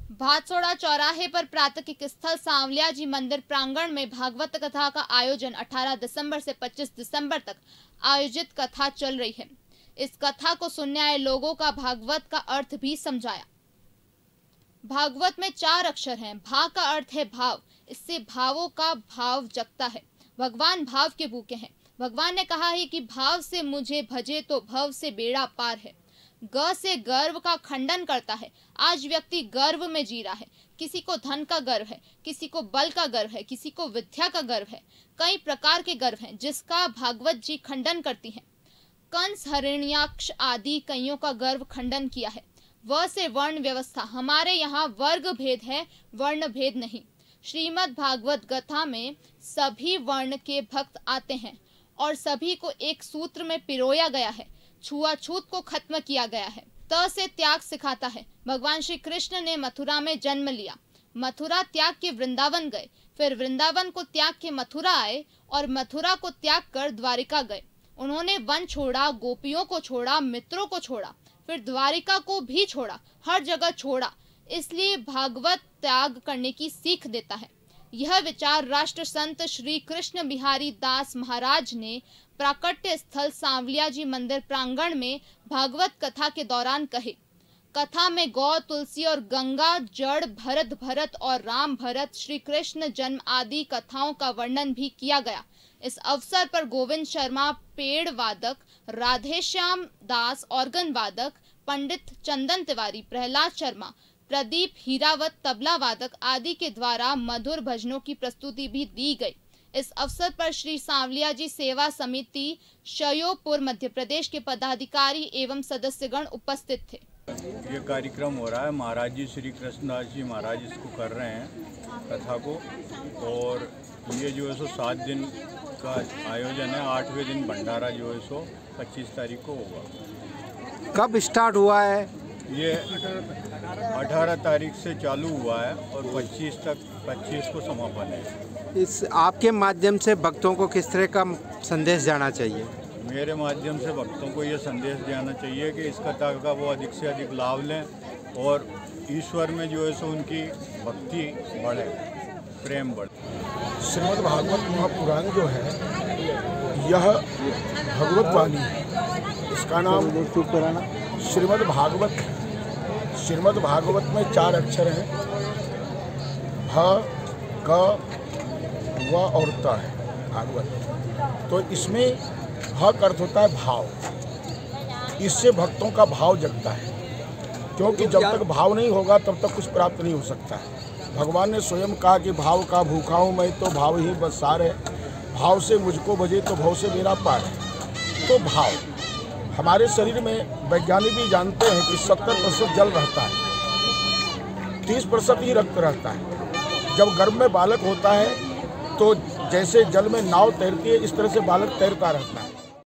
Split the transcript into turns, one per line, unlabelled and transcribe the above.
भादसोड़ा चौराहे पर प्राकृतिक स्थल सांवलिया जी मंदिर प्रांगण में भागवत कथा का आयोजन 18 दिसंबर से 25 दिसंबर तक आयोजित कथा चल रही है। इस कथा को सुनने आए लोगों का भागवत का अर्थ भी समझाया। भागवत में 4 अक्षर हैं। भा का अर्थ है भाव, इससे भावों का भाव जगता है। भगवान भाव के भूखे हैं। भगवान ने कहा है कि भाव से मुझे भजे तो भव से बेड़ा पार है। ग से गर्व का खंडन करता है। आज व्यक्ति गर्व में जी रहा है। किसी को धन का गर्व है, किसी को बल का गर्व है, किसी को विद्या का गर्व है। कई प्रकार के गर्व हैं जिसका भागवत जी खंडन करती हैं। कंस, हिरण्याक्ष आदि कईयों का गर्व खंडन किया है। व से वर्ण व्यवस्था, हमारे यहाँ वर्ग भेद है, वर्ण भेद नहीं। श्रीमद् भागवत कथा में सभी वर्ण के भक्त आते हैं और सभी को एक सूत्र में पिरोया गया है। छुआछूत को खत्म किया गया है। त से त्याग सिखाता है। भगवान श्री कृष्ण ने मथुरा में जन्म लिया, मथुरा त्याग के वृंदावन गए, फिर वृंदावन को त्याग के मथुरा आए और मथुरा को त्याग कर द्वारिका गए। उन्होंने वन छोड़ा, गोपियों को छोड़ा, मित्रों को छोड़ा, फिर द्वारिका को भी छोड़ा, हर जगह छोड़ा। इसलिए भागवत त्याग करने की सीख देता है। यह विचार राष्ट्र संत श्री कृष्ण बिहारी दास महाराज ने प्राकट्य स्थल सांवलिया जी मंदिर प्रांगण में भागवत कथा के दौरान कहे। कथा में गौ, तुलसी और गंगा, जड़, भरत और राम भरत, श्री कृष्ण जन्म आदि कथाओं का वर्णन भी किया गया। इस अवसर पर गोविंद शर्मा पेड़ वादक, राधेश्याम दास ऑर्गन वादक, पंडित चंदन तिवारी, प्रहलाद शर्मा, प्रदीप हीरावत तबला वादक आदि के द्वारा मधुर भजनों की प्रस्तुति भी दी गई। इस अवसर पर श्री सांवलिया जी सेवा समिति श्योपुर मध्य प्रदेश के पदाधिकारी एवं सदस्यगण उपस्थित थे।
ये कार्यक्रम हो रहा है, महाराज जी श्री कृष्णदास जी महाराज इसको कर रहे हैं कथा को, और ये जो है सो 7 दिन का आयोजन है। 8वें दिन भंडारा जो है सो 25 तारीख को होगा।
कब स्टार्ट हुआ है?
ये 18 तारीख से चालू हुआ है और 25 को समापन है।
इस आपके माध्यम से भक्तों को किस तरह का संदेश जाना चाहिए?
मेरे माध्यम से भक्तों को ये संदेश जाना चाहिए कि इस कथा का वो अधिक से अधिक लाभ लें और ईश्वर में जो है सो उनकी भक्ति बढ़े, प्रेम बढ़े।
श्रीमद् भागवत महापुराण जो है यह भगवत वाणी है। इसका नाम श्रीमद् भागवत है। श्रीमद् भागवत में 4 अक्षर हैं, भ, ग, व और त है भागवत। तो इसमें भ का अर्थ होता है भाव। इससे भक्तों का भाव जगता है, क्योंकि जब तक भाव नहीं होगा तब तक कुछ प्राप्त नहीं हो सकता है। भगवान ने स्वयं कहा कि भाव का भूखा हूँ मैं, तो भाव ही बस सार है। भाव से मुझको भजे तो भव से मेरा पार है। तो भाव, हमारे शरीर में वैज्ञानिक भी जानते हैं कि 70% जल रहता है, 30% ही रक्त रहता है। जब गर्भ में बालक होता है तो जैसे जल में नाव तैरती है, इस तरह से बालक तैरता रहता है।